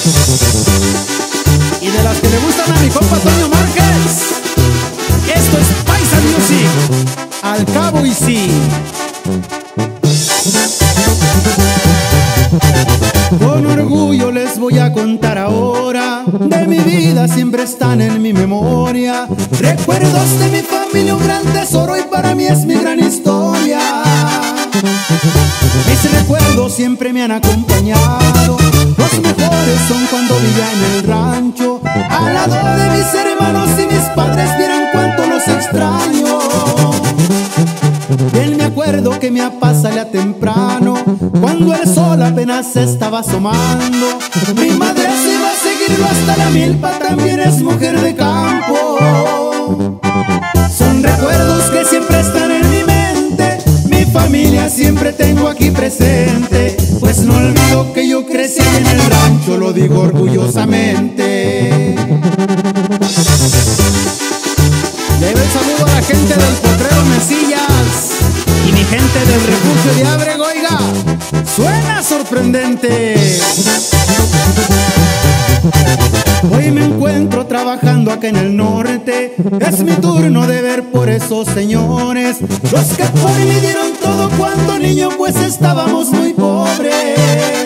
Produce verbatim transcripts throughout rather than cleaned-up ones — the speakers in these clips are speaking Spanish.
Y de las que le gustan a mi compa Toño Márquez, esto es Paisa Music, al cabo y sí. Con orgullo les voy a contar ahora de mi vida, siempre están en mi memoria. Recuerdos de mi familia, un gran tesoro, y para mí es mi gran historia. Mis recuerdos siempre me han acompañado. Los mejores son cuando vivía en el rancho, al lado de mis hermanos y mis padres. Vieran cuánto los extraño. Bien me acuerdo que mi papá salía temprano, cuando el sol apenas se estaba asomando. Mi madre se iba a seguirlo hasta la milpa, también es mujer de campo. Son recuerdos que siempre están en mi mente, mi familia siempre tengo aquí presente. Pues no olvido que yo crecí en el rancho, lo digo orgullosamente. Llevo el saludo a la gente del Potrero Mesillas y mi gente del Refugio de Ábrego. Oiga, suena sorprendente. Hoy me encuentro trabajando acá en el norte. Es mi turno de ver por esos señores, los que por mí dieron todo cuando niño, pues estábamos muy pobres.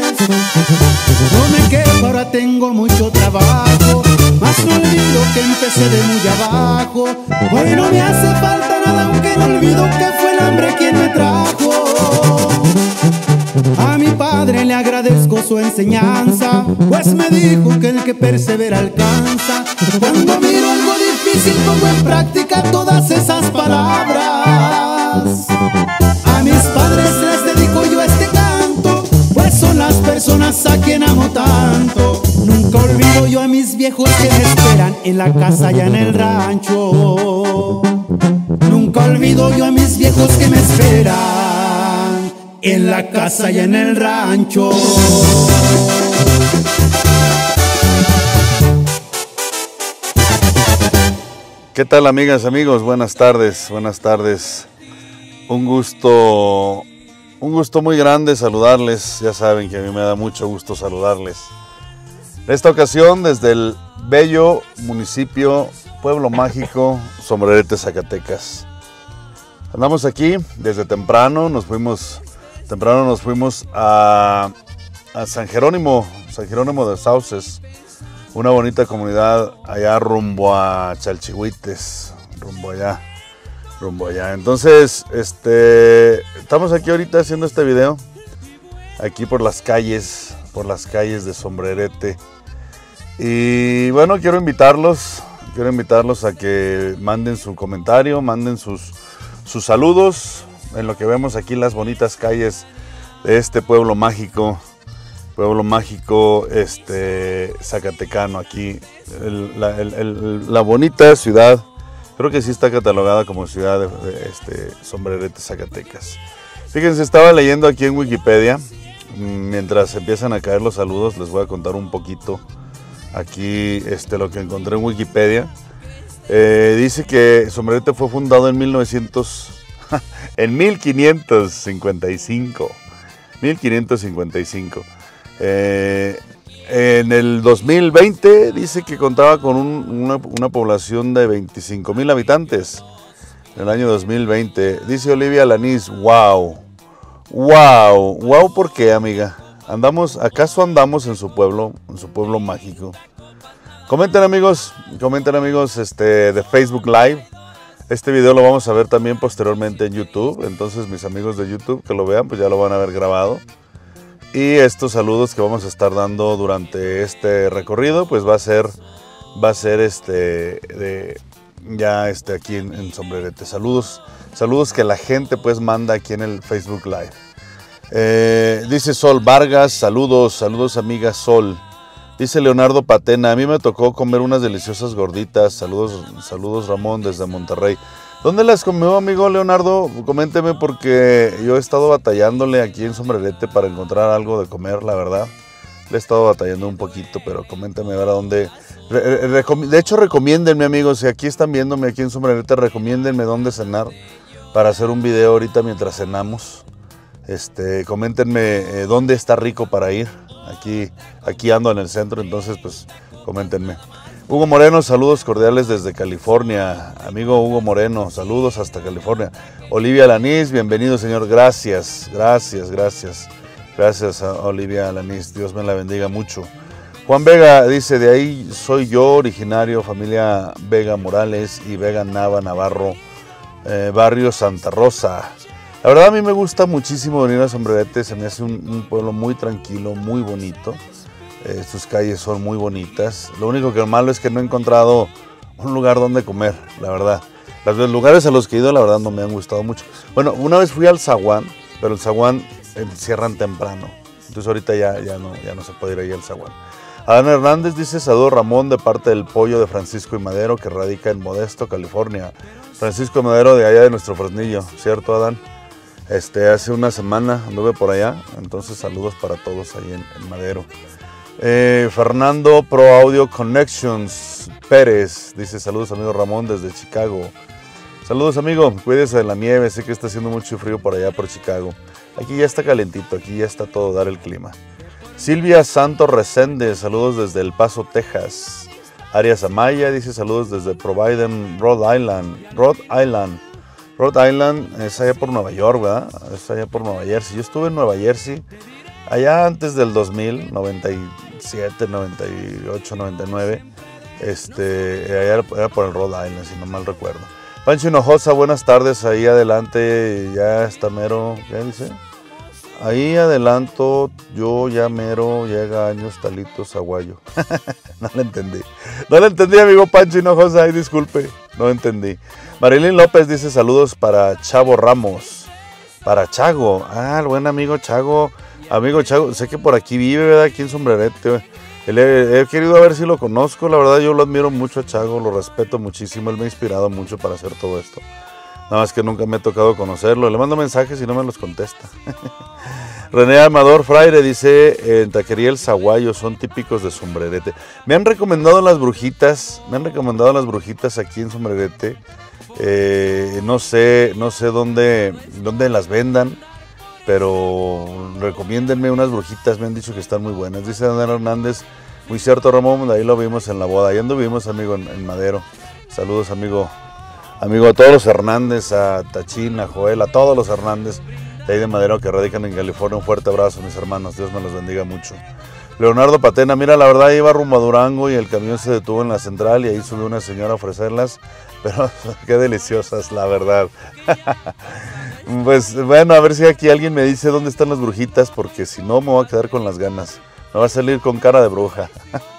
No me quejo, ahora tengo mucho trabajo, mas no olvido que empecé de muy abajo. Hoy no me hace falta nada, aunque no olvido que fue el hambre quien me trajo. A mi padre le agradezco su enseñanza, pues me dijo que el que persevera alcanza. Cuando miro algo difícil pongo en práctica todas esas palabras. A mis padres les dedico yo este canto, pues son las personas a quien amo tanto. Nunca olvido yo a mis viejos que me esperan en la casa y en el rancho. Nunca olvido yo a mis viejos que me esperan en la casa y en el rancho. ¿Qué tal, amigas, amigos? Buenas tardes, buenas tardes. Un gusto, un gusto muy grande saludarles. Ya saben que a mí me da mucho gusto saludarles. En esta ocasión desde el bello municipio, pueblo mágico, Sombrerete, Zacatecas. Andamos aquí desde temprano, nos fuimos, temprano nos fuimos a, a San Jerónimo, San Jerónimo de Sauces, una bonita comunidad allá rumbo a Chalchihuites, rumbo allá, rumbo allá. Entonces, este, estamos aquí ahorita haciendo este video, aquí por las calles, por las calles de Sombrerete. Y bueno, quiero invitarlos, quiero invitarlos a que manden su comentario, manden sus, sus saludos en lo que vemos aquí las bonitas calles de este pueblo mágico, pueblo mágico este, zacatecano, aquí, el, la, el, el, la bonita ciudad, creo que sí está catalogada como ciudad de, de este, Sombrerete, Zacatecas. Fíjense, estaba leyendo aquí en Wikipedia, mientras empiezan a caer los saludos, les voy a contar un poquito aquí este, lo que encontré en Wikipedia. Eh, dice que Sombrerete fue fundado en mil novecientos, en mil quinientos cincuenta y cinco. mil quinientos cincuenta y cinco. Eh, en el dos mil veinte dice que contaba con un, una, una población de veinticinco mil habitantes. En el año dos mil veinte. Dice Olivia Lanís, wow. Wow. Wow, ¿por qué, amiga? Andamos, ¿acaso andamos en su pueblo, en su pueblo mágico? Comenten, amigos, comenten, amigos, este, de Facebook Live. Este video lo vamos a ver también posteriormente en YouTube. Entonces, mis amigos de YouTube que lo vean, pues ya lo van a ver grabado. Y estos saludos que vamos a estar dando durante este recorrido, pues va a ser, va a ser este, de, ya este aquí en, en Sombrerete. Saludos, saludos que la gente pues manda aquí en el Facebook Live. Eh, dice Sol Vargas, saludos, saludos amiga Sol. Dice Leonardo Patena, a mí me tocó comer unas deliciosas gorditas. Saludos, saludos Ramón desde Monterrey. ¿Dónde las comió, amigo Leonardo? Coménteme, porque yo he estado batallándole aquí en Sombrerete para encontrar algo de comer, la verdad. Le he estado batallando un poquito, pero coméntame a ver a dónde. De hecho, recomiéndenme, amigos, si aquí están viéndome aquí en Sombrerete, recomiéndenme dónde cenar para hacer un video ahorita mientras cenamos. Este, coméntenme eh, dónde está rico para ir Aquí, aquí ando en el centro, entonces pues coméntenme. Hugo Moreno, saludos cordiales desde California. Amigo Hugo Moreno, saludos hasta California. Olivia Lanís, bienvenido señor, gracias, gracias, gracias. Gracias a Olivia Lanís, Dios me la bendiga mucho. Juan Vega dice, de ahí soy yo, originario, familia Vega Morales y Vega Nava Navarro, eh, barrio Santa Rosa. La verdad a mí me gusta muchísimo venir a Sombrerete, se me hace un, un pueblo muy tranquilo, muy bonito. Eh, sus calles son muy bonitas. Lo único que malo es que no he encontrado un lugar donde comer, la verdad. Los, los lugares a los que he ido, la verdad, no me han gustado mucho. Bueno, una vez fui al Zaguán, pero el Zaguán eh, cierran temprano. Entonces ahorita ya, ya, no, ya no se puede ir ahí al Zaguán. Adán Hernández dice, saludo Ramón de parte del pollo de Francisco y Madero, que radica en Modesto, California. Francisco y Madero de allá de nuestro Fresnillo, ¿cierto, Adán? Este, hace una semana anduve por allá, entonces saludos para todos ahí en, en Madero. Eh, Fernando Pro Audio Connections Pérez dice, saludos amigo Ramón desde Chicago. Saludos amigo, cuídese de la nieve, sé que está haciendo mucho frío por allá por Chicago. Aquí ya está calentito, aquí ya está todo dar el clima. Silvia Santos Resende, saludos desde El Paso, Texas. Arias Amaya dice, saludos desde Providence, Rhode Island. Rhode Island. Rhode Island es allá por Nueva York, ¿verdad? Es allá por Nueva Jersey. Yo estuve en Nueva Jersey allá antes del dos mil, noventa y siete, noventa y ocho, noventa y nueve. Este, allá era por el Rhode Island, si no mal recuerdo. Pancho Hinojosa, buenas tardes. Ahí adelante, ya está mero, ¿qué dice? Ahí adelanto, yo ya mero, llega años Talitos Aguayo. No le entendí. No le entendí, amigo Pancho Hinojosa, ay, disculpe, no entendí. Marilyn López dice saludos para Chavo Ramos. Para Chago, ah, el buen amigo Chago. Amigo Chago, sé que por aquí vive, ¿verdad? Aquí en Sombrerete. He, he querido a ver si lo conozco, la verdad yo lo admiro mucho a Chago, lo respeto muchísimo, él me ha inspirado mucho para hacer todo esto. Nada más que nunca me ha tocado conocerlo, le mando mensajes y no me los contesta. René Amador Fraire dice, en Taquería El Zaguayo son típicos de Sombrerete. Me han recomendado las brujitas, me han recomendado las brujitas aquí en Sombrerete. Eh, no sé, no sé dónde, dónde las vendan, pero recomiéndenme unas brujitas, me han dicho que están muy buenas. Dice Daniel Hernández, muy cierto Ramón, ahí lo vimos en la boda, ahí anduvimos amigo en, en Madero. Saludos amigo, amigo a todos los Hernández, a Tachín, a Joel, a todos los Hernández de ahí de Madero que radican en California. Un fuerte abrazo mis hermanos, Dios me los bendiga mucho. Leonardo Patena, mira la verdad iba rumbo a Durango y el camión se detuvo en la central y ahí subió una señora a ofrecerlas, pero qué deliciosas la verdad. Pues bueno, a ver si aquí alguien me dice dónde están las brujitas, porque si no me voy a quedar con las ganas. Me va a salir con cara de bruja.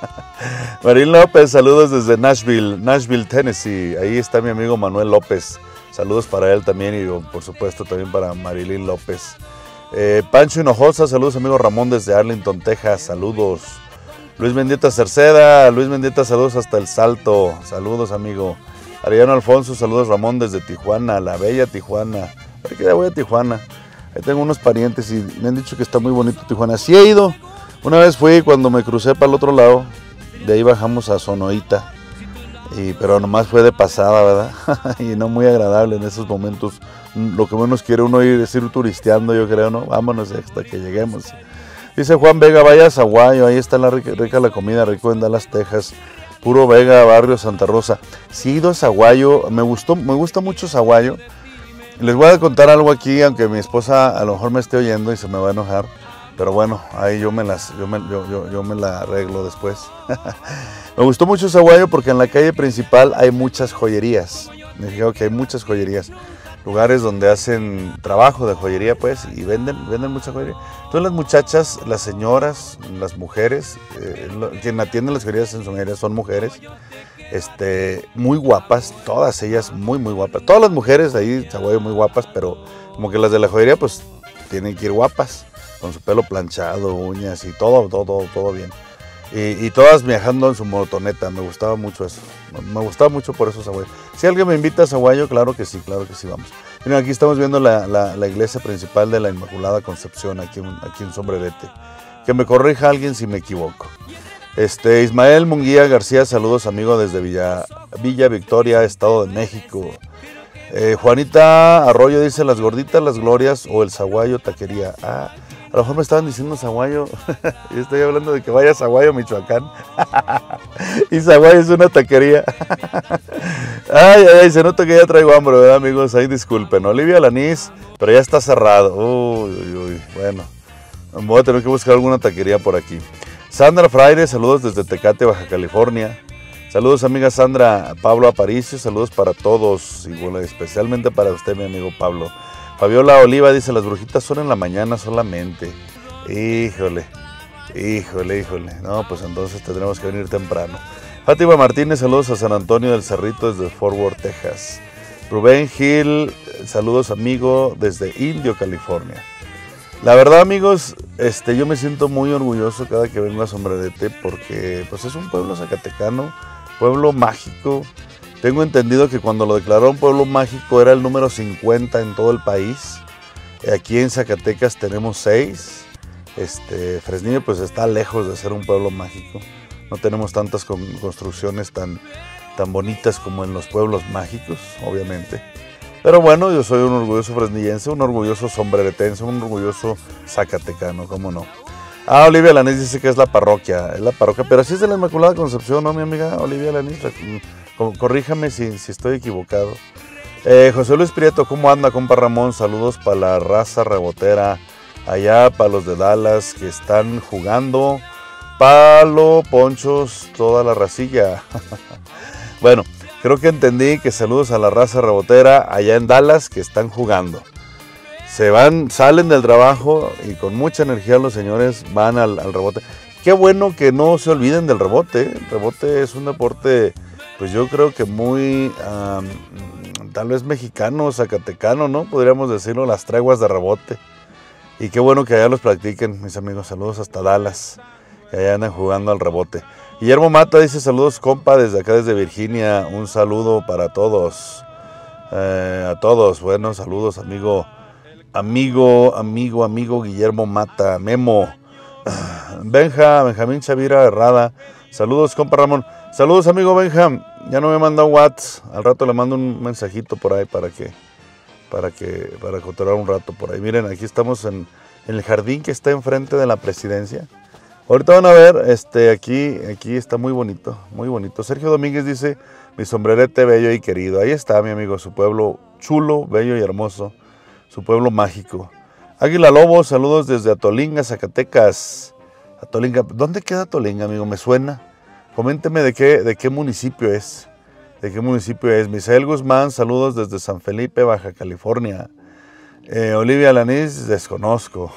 Marín López, saludos desde Nashville, Nashville, Tennessee. Ahí está mi amigo Manuel López. Saludos para él también y por supuesto también para Marilyn López. Eh, Pancho Hinojosa, saludos amigo Ramón desde Arlington, Texas. Saludos. Luis Mendieta Cerceda, Luis Mendieta, saludos hasta El Salto. Saludos amigo. Ariano Alfonso, saludos Ramón desde Tijuana, la bella Tijuana. ¿Para qué ya voy a Tijuana? Ahí tengo unos parientes y me han dicho que está muy bonito Tijuana. Sí he ido. Una vez fui cuando me crucé para el otro lado. De ahí bajamos a Sonoita. Y, pero nomás fue de pasada, ¿verdad? Y no muy agradable en esos momentos. Lo que menos quiere uno ir es ir turisteando, yo creo, ¿no? Vámonos hasta que lleguemos. Dice Juan Vega, vaya a Zaguayo. Ahí está la rica, rica la comida, rico en Dallas, Texas. Puro Vega, barrio Santa Rosa. Sí he ido a Zaguayo. Me gustó, me gusta mucho Zaguayo. Les voy a contar algo aquí, aunque mi esposa a lo mejor me esté oyendo y se me va a enojar, pero bueno, ahí yo me, las, yo me, yo, yo, yo me la arreglo después. Me gustó mucho Zaguayo porque en la calle principal hay muchas joyerías. Me fijo que hay muchas joyerías, lugares donde hacen trabajo de joyería pues y venden, venden mucha joyería. Entonces las muchachas, las señoras, las mujeres, eh, lo, quien atiende las joyerías en joyerías son mujeres. Este, muy guapas, todas ellas muy muy guapas, todas las mujeres de ahí Zaguayo muy guapas, pero como que las de la joyería pues tienen que ir guapas, con su pelo planchado, uñas y todo, todo, todo, todo bien. Y, y todas viajando en su motoneta, me gustaba mucho eso, me gustaba mucho por eso Zaguayo. Si alguien me invita a Zaguayo, claro que sí, claro que sí, vamos. Miren, aquí estamos viendo la, la, la iglesia principal de la Inmaculada Concepción, aquí, aquí en Sombrerete. Que me corrija alguien si me equivoco. Este, Ismael Munguía García, saludos amigo desde Villa, Villa Victoria, Estado de México. Eh, Juanita Arroyo dice, las gorditas, las glorias o el Zaguayo taquería. Ah, A lo mejor me estaban diciendo Zaguayo. Yo estoy hablando de que vaya a Zaguayo, Michoacán. Y Zaguayo es una taquería. Ay, ay, ay, se nota que ya traigo hambre, ¿verdad, amigos? Ahí disculpen. Olivia Lanís, pero ya está cerrado. Uy, uy, uy. Bueno, voy a tener que buscar alguna taquería por aquí. Sandra Fraire, saludos desde Tecate, Baja California. Saludos, amiga Sandra. Pablo Aparicio, saludos para todos. Y bueno, especialmente para usted, mi amigo Pablo. Fabiola Oliva dice, las brujitas son en la mañana solamente. Híjole, híjole, híjole. No, pues entonces tendremos que venir temprano. Fátima Martínez, saludos a San Antonio del Cerrito desde Fort Worth, Texas. Rubén Gil, saludos amigo desde Indio, California. La verdad, amigos, este, yo me siento muy orgulloso cada que vengo a Sombrerete porque pues es un pueblo zacatecano, pueblo mágico. Tengo entendido que cuando lo declararon pueblo mágico era el número cincuenta en todo el país. Aquí en Zacatecas tenemos seis. Este, Fresnillo pues está lejos de ser un pueblo mágico. No tenemos tantas construcciones tan, tan bonitas como en los pueblos mágicos, obviamente. Pero bueno, yo soy un orgulloso fresnillense, un orgulloso sombreretense, un orgulloso zacatecano, ¿cómo no? Ah, Olivia Lanís dice que es la parroquia, es la parroquia, pero sí es de la Inmaculada Concepción, ¿no, mi amiga Olivia Lanís? Corríjame si, si estoy equivocado. Eh, José Luis Prieto, ¿cómo anda, compa Ramón? Saludos para la raza rebotera, allá para los de Dallas que están jugando. Palo, ponchos, toda la racilla. Bueno, creo que entendí que saludos a la raza rebotera allá en Dallas que están jugando. Se van, salen del trabajo y con mucha energía los señores van al, al rebote. Qué bueno que no se olviden del rebote. El rebote es un deporte, pues yo creo que muy, um, tal vez mexicano, zacatecano, ¿no? Podríamos decirlo, las treguas de rebote. Y qué bueno que allá los practiquen, mis amigos. Saludos hasta Dallas, que allá andan jugando al rebote. Guillermo Mata dice, saludos, compa, desde acá, desde Virginia. Un saludo para todos. Eh, a todos, buenos saludos, amigo. Amigo, amigo, amigo Guillermo Mata, Memo, Benja, Benjamín Chavira Herrada, saludos compa Ramón, saludos amigo Benja, ya no me manda un WhatsApp, al rato le mando un mensajito por ahí para que, para que, para cotorrear un rato por ahí. Miren, aquí estamos en, en el jardín que está enfrente de la presidencia. Ahorita van a ver, este, aquí, aquí está muy bonito, muy bonito. Sergio Domínguez dice, mi sombrerete bello y querido, ahí está mi amigo, su pueblo chulo, bello y hermoso. Su pueblo mágico. Águila Lobo, saludos desde Atolinga, Zacatecas. Atolinga, ¿dónde queda Atolinga, amigo? Me suena. Coménteme de qué, de qué municipio es. ¿De qué municipio es? Misael Guzmán, saludos desde San Felipe, Baja California. Eh, Olivia Lanís, desconozco.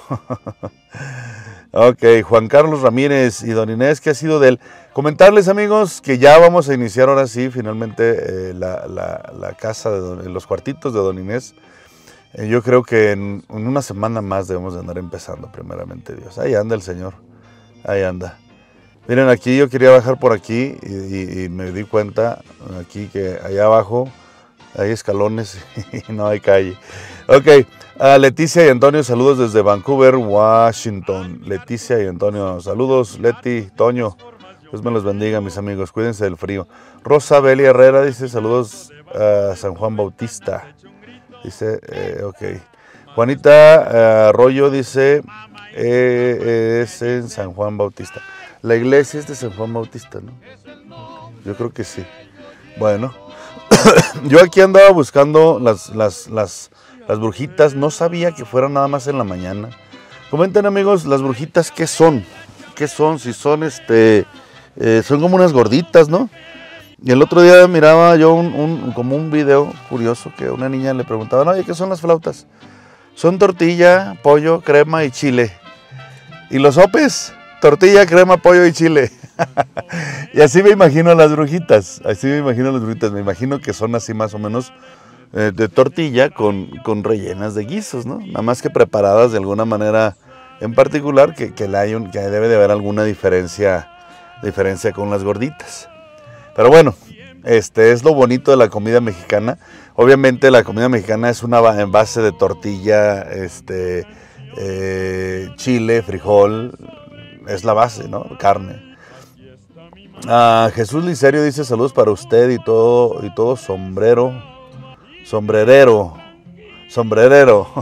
Ok, Juan Carlos Ramírez y Don Inés, ¿qué ha sido de él? Comentarles, amigos, que ya vamos a iniciar ahora sí, finalmente, eh, la, la, la casa, de don, los cuartitos de Don Inés. Yo creo que en, en una semana más debemos de andar empezando, primeramente Dios. Ahí anda el Señor, ahí anda. Miren, aquí yo quería bajar por aquí y, y, y me di cuenta aquí que allá abajo hay escalones y no hay calle. Ok, a Leticia y Antonio, saludos desde Vancouver, Washington. Leticia y Antonio, saludos, Leti, Toño. Dios me los bendiga, mis amigos, cuídense del frío. Rosa Belia Herrera dice, saludos a San Juan Bautista. Dice, eh, ok. Juanita eh, Arroyo dice, eh, es en San Juan Bautista. La iglesia es de San Juan Bautista, ¿no? Yo creo que sí. Bueno, yo aquí andaba buscando las, las, las, las brujitas. No sabía que fueran nada más en la mañana. Comenten, amigos, las brujitas, ¿qué son? ¿Qué son? Si son, este, eh, son como unas gorditas, ¿no? Y el otro día miraba yo un, un, como un video curioso que una niña le preguntaba, oye, ¿qué son las flautas? Son tortilla, pollo, crema y chile. ¿Y los sopes? Tortilla, crema, pollo y chile. Y así me imagino a las brujitas, así me imagino a las brujitas. Me imagino que son así más o menos eh, de tortilla con, con rellenas de guisos, ¿no? Nada más que preparadas de alguna manera en particular que, que, hay un, que debe de haber alguna diferencia, diferencia con las gorditas. Pero bueno, este es lo bonito de la comida mexicana. Obviamente la comida mexicana es una en base de tortilla, este, eh, chile, frijol, es la base, ¿no? Carne. Ah, Jesús Licerio dice saludos para usted y todo, y todo sombrero, sombrerero, sombrerero.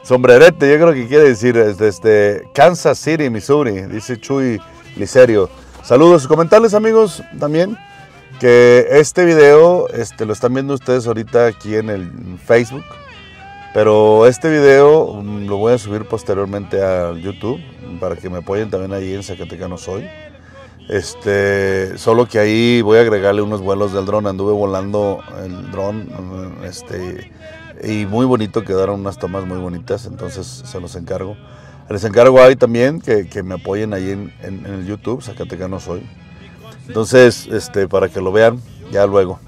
sombrerete, yo creo que quiere decir desde este, Kansas City, Missouri, dice Chuy Licerio. Saludos, comentarles amigos también que este video este, lo están viendo ustedes ahorita aquí en el Facebook, pero este video um, lo voy a subir posteriormente a YouTube para que me apoyen también ahí en Zacatecano Soy. Este, solo que ahí voy a agregarle unos vuelos del dron, anduve volando el dron, este, y muy bonito, quedaron unas tomas muy bonitas, entonces se los encargo. Les encargo ahí también que, que me apoyen ahí en, en, en el YouTube, Zacatecano Soy. Entonces, este, para que lo vean, ya luego.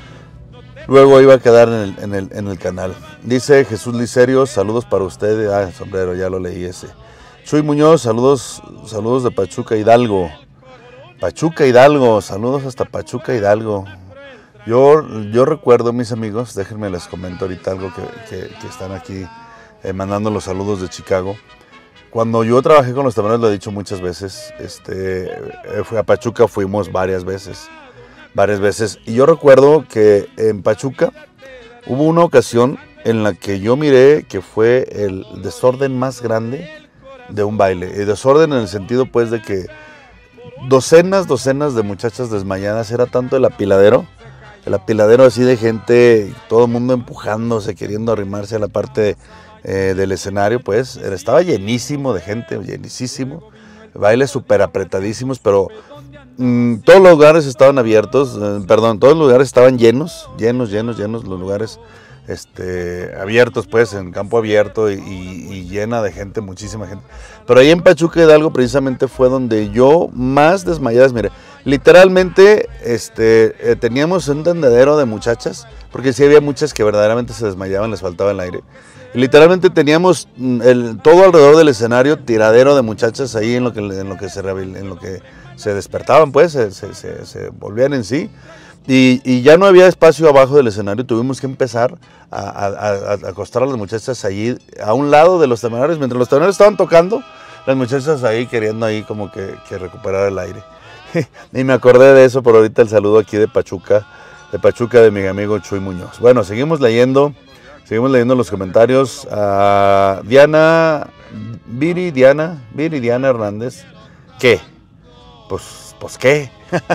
Luego iba a quedar en el, en el, en el canal. Dice Jesús Licerio, saludos para ustedes. Ah, sombrero, ya lo leí ese. Chuy Muñoz, saludos, saludos de Pachuca Hidalgo. Pachuca Hidalgo, saludos hasta Pachuca Hidalgo. Yo, yo recuerdo, mis amigos, déjenme les comento ahorita algo que, que, que están aquí eh, mandando los saludos de Chicago. Cuando yo trabajé con los Tabaneros, lo he dicho muchas veces, este, fui a Pachuca, fuimos varias veces, varias veces. Y yo recuerdo que en Pachuca hubo una ocasión en la que yo miré que fue el desorden más grande de un baile. El desorden en el sentido pues de que docenas, docenas de muchachas desmayadas, era tanto el apiladero, el apiladero así de gente, todo el mundo empujándose, queriendo arrimarse a la parte eh, del escenario, pues estaba llenísimo de gente, llenísimo, bailes súper apretadísimos, pero mmm, todos los lugares estaban abiertos, eh, perdón, todos los lugares estaban llenos, llenos, llenos, llenos, los lugares este, abiertos, pues, en campo abierto y, y, y llena de gente, muchísima gente. Pero ahí en Pachuca Hidalgo precisamente fue donde yo más desmayadas, mire, literalmente este, eh, teníamos un tendedero de muchachas, porque sí había muchas que verdaderamente se desmayaban, les faltaba el aire. Y literalmente teníamos el, todo alrededor del escenario tiradero de muchachas ahí en lo que, en lo que, se, en lo que se despertaban, pues, se, se, se, se volvían en sí. Y, y ya no había espacio abajo del escenario, tuvimos que empezar a, a, a, a acostar a las muchachas allí, a un lado de los temerarios. Mientras los temerarios estaban tocando, las muchachas ahí queriendo ahí como que, que recuperar el aire. Y me acordé de eso, por ahorita el saludo aquí de Pachuca, de Pachuca de mi amigo Chuy Muñoz. Bueno, seguimos leyendo, seguimos leyendo los comentarios. Uh, Diana, Viri, Diana, Viri, Diana Hernández, ¿qué? Pues, pues, ¿qué?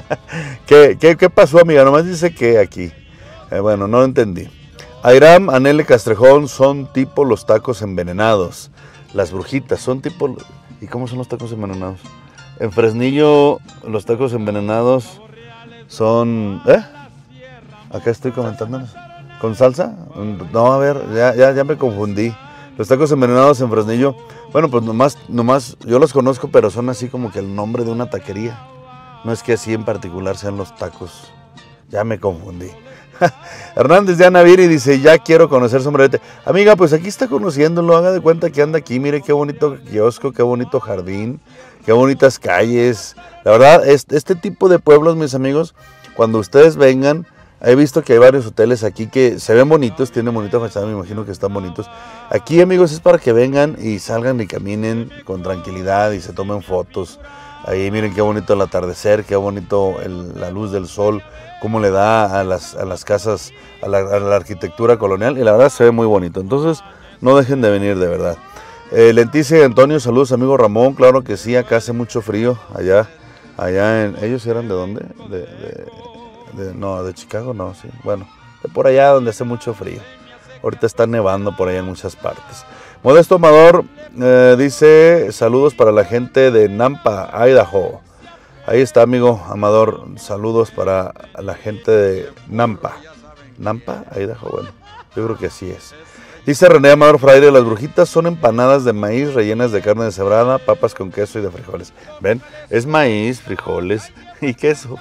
¿Qué, qué, ¿Qué pasó, amiga? Nomás dice que aquí. Eh, bueno, no lo entendí. Airam, Anele Castrejón, son tipo los tacos envenenados. Las brujitas, son tipo... ¿Y cómo son los tacos envenenados? En Fresnillo, los tacos envenenados son... ¿Eh? Acá estoy comentándolos. ¿Con salsa? No, a ver, ya, ya, ya me confundí. Los tacos envenenados en Fresnillo, bueno, pues nomás, nomás, yo los conozco, pero son así como que el nombre de una taquería. No es que así en particular sean los tacos. Ya me confundí. Hernández de Anaviri dice, ya quiero conocer Sombrerete. Amiga, pues aquí está conociéndolo, haga de cuenta que anda aquí, mire qué bonito kiosco, qué bonito jardín, qué bonitas calles. La verdad, este, este tipo de pueblos, mis amigos, cuando ustedes vengan, he visto que hay varios hoteles aquí que se ven bonitos, tienen bonita fachada, me imagino que están bonitos. Aquí, amigos, es para que vengan y salgan y caminen con tranquilidad y se tomen fotos. Ahí miren qué bonito el atardecer, qué bonito el, la luz del sol, cómo le da a las, a las casas, a la, a la arquitectura colonial, y la verdad se ve muy bonito. Entonces, no dejen de venir, de verdad. Eh, Leticia Antonio, saludos, amigo Ramón. Claro que sí, acá hace mucho frío, allá, allá en... ¿Ellos eran de dónde? De, de, de, no, de Chicago, no, sí. Bueno, de por allá donde hace mucho frío. Ahorita está nevando por allá en muchas partes. Modesto Amador eh, dice, saludos para la gente de Nampa, Idaho. Ahí está, amigo Amador, saludos para la gente de Nampa. ¿Nampa, Idaho? Bueno, yo creo que así es. Dice René Amador Fraire, las brujitas son empanadas de maíz rellenas de carne deshebrada, papas con queso y de frijoles. ¿Ven? Es maíz, frijoles y queso.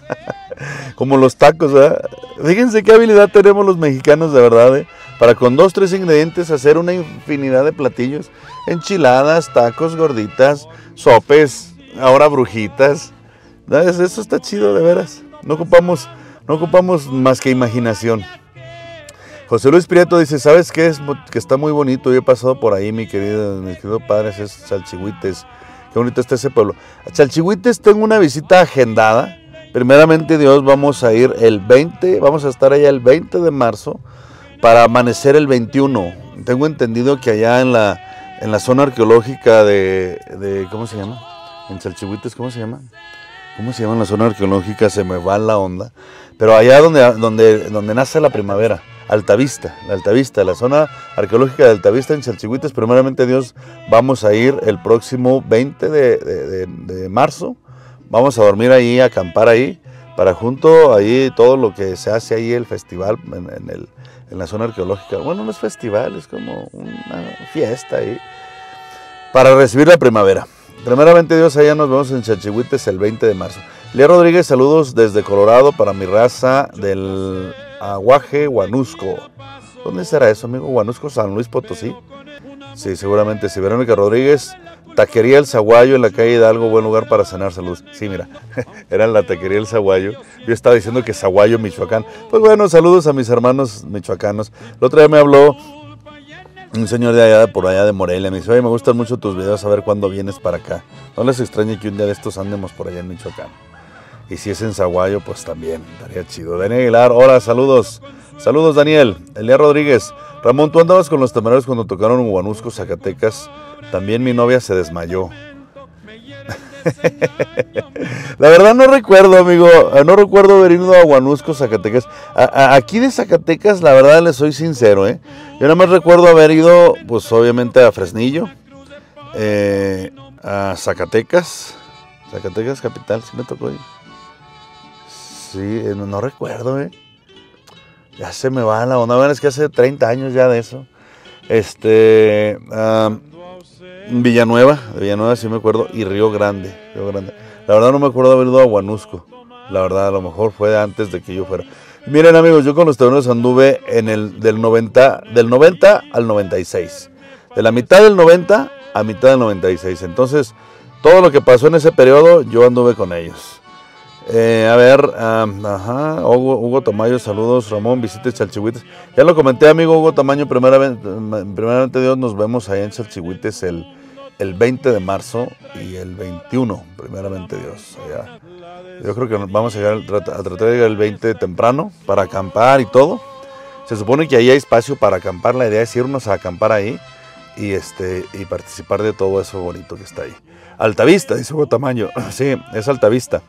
Como los tacos, ¿verdad? Fíjense qué habilidad tenemos los mexicanos, de verdad, ¿eh? Para con dos, tres ingredientes hacer una infinidad de platillos. Enchiladas, tacos, gorditas, sopes, ahora brujitas. ¿Sabes? Eso está chido, de veras. No ocupamos, no ocupamos más que imaginación. José Luis Prieto dice, ¿sabes qué? Es que está muy bonito. Yo he pasado por ahí, mi querido, mi querido padre, es Chalchihuites. Qué bonito está ese pueblo. A Chalchihuites tengo una visita agendada. Primeramente Dios, vamos a ir el veinte, vamos a estar allá el veinte de marzo para amanecer el veintiuno. tengo entendido que allá en la, en la zona arqueológica de, de, ¿cómo se llama? En Chalchihuites, ¿cómo se llama? ¿Cómo se llama en la zona arqueológica? Se me va la onda. Pero allá donde, donde, donde nace la primavera, Altavista, la Altavista, la zona arqueológica de Altavista en Chalchihuites, primeramente Dios, vamos a ir el próximo veinte de, de, de, de marzo, vamos a dormir ahí, a acampar ahí, para junto ahí todo lo que se hace ahí, el festival en, en, el, en la zona arqueológica. Bueno, no es festival, es como una fiesta ahí, para recibir la primavera. Primeramente Dios, allá nos vemos en Chalchihuites el veinte de marzo. Lía Rodríguez, saludos desde Colorado para mi raza del Aguaje, Huanusco. ¿Dónde será eso, amigo? ¿Huanusco, San Luis Potosí? Sí, seguramente. Sí, Verónica Rodríguez, Taquería El Zaguayo en la calle Hidalgo, buen lugar para cenar, saludos. Sí, mira, era en la Taquería El Zaguayo. Yo estaba diciendo que Zaguayo, Michoacán. Pues bueno, saludos a mis hermanos michoacanos. El otro día me habló un señor de allá, por allá de Morelia, me dice, oye, me gustan mucho tus videos, a ver cuándo vienes para acá. No les extrañe que un día de estos andemos por allá en Michoacán. Y si es en Zaguayo, pues también, estaría chido. Daniel Aguilar, hola, saludos. Saludos, Daniel. Elía Rodríguez. Ramón, tú andabas con los temerarios cuando tocaron en Huanusco, Zacatecas. También mi novia se desmayó. La verdad no recuerdo, amigo, no recuerdo haber ido a Huanusco, Zacatecas. A, a, aquí de Zacatecas, la verdad les soy sincero, ¿eh? Yo nada más recuerdo haber ido, pues obviamente a Fresnillo, eh, a Zacatecas, Zacatecas capital, sí me tocó ir. Sí, no, no recuerdo, ¿eh? Ya se me va la onda, bueno, es que hace treinta años ya de eso. Este... Um, Villanueva, de Villanueva sí me acuerdo, y Río Grande, Río Grande. La verdad no me acuerdo de haber ido a Huanusco, la verdad a lo mejor fue antes de que yo fuera. Miren amigos, yo con los temerarios anduve en el del noventa, del noventa al noventa y seis, de la mitad del noventa a mitad del noventa y seis, entonces todo lo que pasó en ese periodo yo anduve con ellos. Eh, a ver, um, ajá, Hugo, Hugo Tamayo, saludos, Ramón, visite Chalchihuites. Ya lo comenté, amigo Hugo Tamayo, primeramente, primeramente Dios, nos vemos allá en Chalchihuites el, el veinte de marzo y el veintiuno, primeramente Dios. Allá. Yo creo que vamos a, llegar, a tratar de llegar el veinte temprano para acampar y todo. Se supone que ahí hay espacio para acampar, la idea es irnos a acampar ahí y, este, y participar de todo eso bonito que está ahí. Altavista, dice Hugo Tamayo, sí, es Altavista.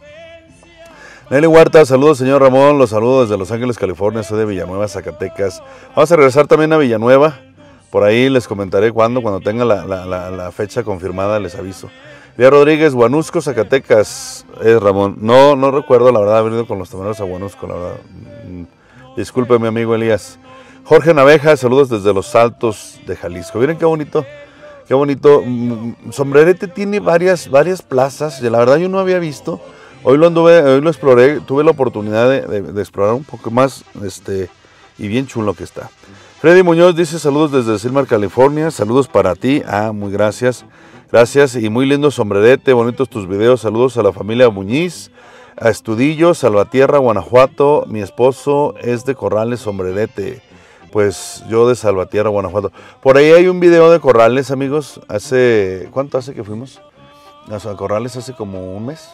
Nelly Huerta, saludos señor Ramón, los saludo desde Los Ángeles, California, soy de Villanueva, Zacatecas. Vamos a regresar también a Villanueva, por ahí les comentaré cuándo, cuando tenga la, la, la, la fecha confirmada les aviso. Lía Rodríguez, Huanusco, Zacatecas, es Ramón. No, no recuerdo la verdad haber ido con los temerarios a Huanusco, la verdad. Disculpe mi amigo Elías. Jorge Naveja, saludos desde Los Altos de Jalisco. Miren qué bonito, qué bonito. Sombrerete tiene varias, varias plazas, la verdad yo no había visto. Hoy lo anduve, hoy lo exploré, tuve la oportunidad de, de, de explorar un poco más, este, y bien chulo que está. Freddy Muñoz dice saludos desde Silmar, California, saludos para ti, ah, muy gracias, gracias, y muy lindo sombrerete, bonitos tus videos, saludos a la familia Muñiz, a Estudillo, Salvatierra, Guanajuato, mi esposo es de Corrales, sombrerete, pues yo de Salvatierra, Guanajuato. Por ahí hay un video de Corrales, amigos, hace, ¿cuánto hace que fuimos? A Corrales hace como un mes.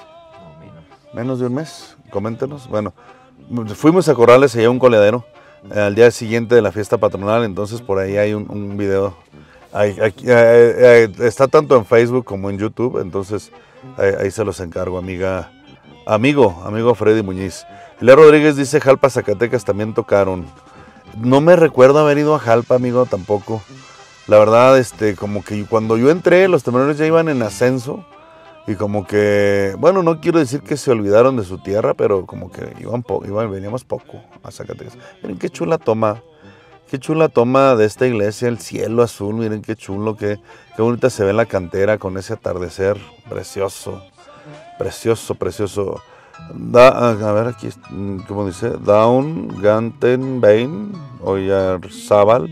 Menos de un mes, coméntenos. Bueno, fuimos a Corrales, allá un coleadero, eh, al día siguiente de la fiesta patronal, entonces por ahí hay un, un video. Hay, aquí, eh, eh, está tanto en Facebook como en YouTube, entonces eh, ahí se los encargo, amiga, amigo, amigo Freddy Muñiz. Lea Rodríguez dice, Jalpa, Zacatecas también tocaron. No me recuerdo haber ido a Jalpa, amigo, tampoco. La verdad, este, como que cuando yo entré, los temerarios ya iban en ascenso. Y como que, bueno, no quiero decir que se olvidaron de su tierra, pero como que iban, po iban veníamos poco a Zacatecas. Miren qué chula toma, qué chula toma de esta iglesia, el cielo azul, miren qué chulo, qué, qué bonita se ve la cantera con ese atardecer precioso, precioso, precioso. Da, a ver aquí, ¿cómo dice? Down, Ganten, Bain, Oyarzábal.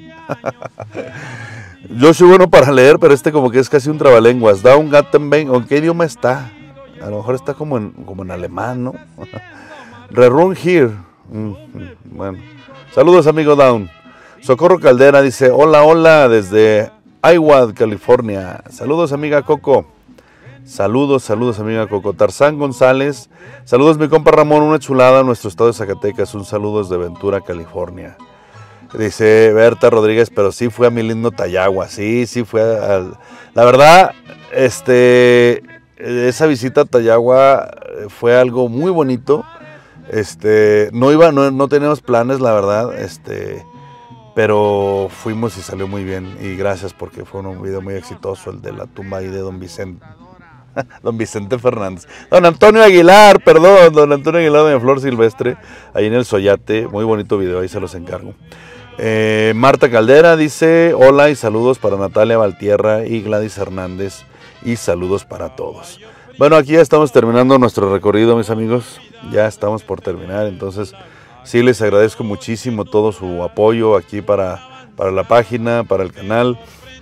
Yo soy bueno para leer, pero este como que es casi un trabalenguas. Down, Ganten, ¿en qué idioma está? A lo mejor está como en, como en alemán, ¿no? Rerun here. Mm, bueno, saludos amigo Down. Socorro Caldera dice, hola, hola, desde Iowa, California. Saludos amiga Coco. Saludos, saludos amiga Coco. Tarzán González. Saludos mi compa Ramón, una chulada a nuestro estado de Zacatecas. Un saludo desde Ventura, California. Dice Berta Rodríguez, pero sí fue a mi lindo Tayagua, sí, sí fue al... La verdad, este, esa visita a Tayagua fue algo muy bonito. Este, no iba, no, no teníamos planes, la verdad, este, pero fuimos y salió muy bien. Y gracias porque fue un video muy exitoso, el de la tumba ahí de don Vicente. Don Vicente Fernández, don Antonio Aguilar, perdón, don Antonio Aguilar de Flor Silvestre, ahí en el Soyate, muy bonito video, ahí se los encargo. Eh, Marta Caldera dice, hola y saludos para Natalia Valtierra y Gladys Hernández y saludos para todos. Bueno, aquí ya estamos terminando nuestro recorrido, mis amigos, ya estamos por terminar, entonces sí les agradezco muchísimo todo su apoyo aquí para, para la página, para el canal,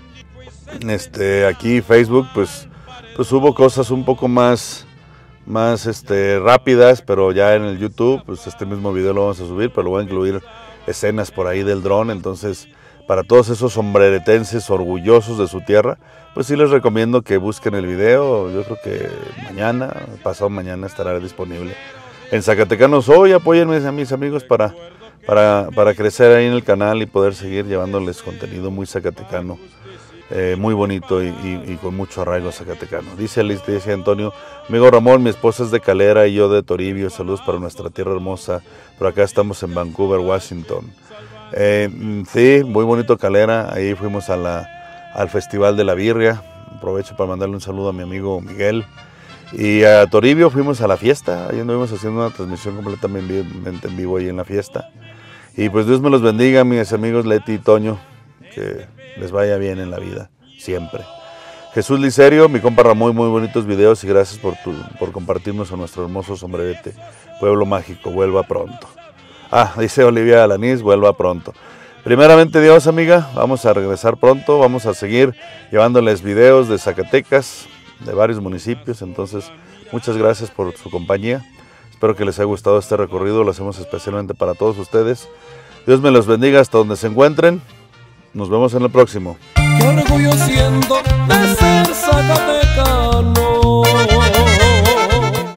este, aquí Facebook, pues... Pues hubo cosas un poco más, más este, rápidas, pero ya en el YouTube, pues este mismo video lo vamos a subir, pero lo voy a incluir escenas por ahí del dron. Entonces, para todos esos sombreretenses orgullosos de su tierra, pues sí les recomiendo que busquen el video. Yo creo que mañana, pasado mañana estará disponible. En Zacatecano Soy, apóyenme a mis amigos para, para, para crecer ahí en el canal y poder seguir llevándoles contenido muy zacatecano. Eh, muy bonito y, y, y con mucho arraigo zacatecano. Dice Liz, dice Antonio, amigo Ramón, mi esposa es de Calera y yo de Toribio, saludos para nuestra tierra hermosa, por acá estamos en Vancouver, Washington. Eh, sí, muy bonito Calera, ahí fuimos a la, al Festival de la Birria, aprovecho para mandarle un saludo a mi amigo Miguel, y a Toribio fuimos a la fiesta, ahí anduvimos haciendo una transmisión completamente en vivo ahí en la fiesta, y pues Dios me los bendiga, mis amigos Leti y Toño, que les vaya bien en la vida, siempre. Jesús Licerio, mi compa Ramón, muy bonitos videos y gracias por, tu, por compartirnos a nuestro hermoso sombrerete. Pueblo mágico, vuelva pronto. Ah, dice Olivia Alanís, vuelva pronto. Primeramente Dios, amiga, vamos a regresar pronto, vamos a seguir llevándoles videos de Zacatecas, de varios municipios, entonces muchas gracias por su compañía. Espero que les haya gustado este recorrido, lo hacemos especialmente para todos ustedes. Dios me los bendiga hasta donde se encuentren. Nos vemos en el próximo. Qué orgullo siendo de